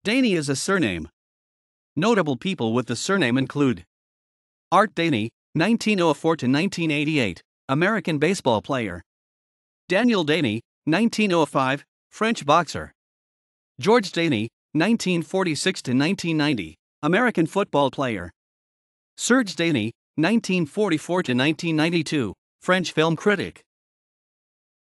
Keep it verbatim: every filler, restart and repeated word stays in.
Daney is a surname. Notable people with the surname include Art Daney, nineteen oh four to nineteen eighty-eight, American baseball player. Daniel Daney, nineteen oh five, French boxer. George Daney, nineteen forty-six to nineteen ninety, American football player. Serge Daney, nineteen forty-four to nineteen ninety-two, French film critic.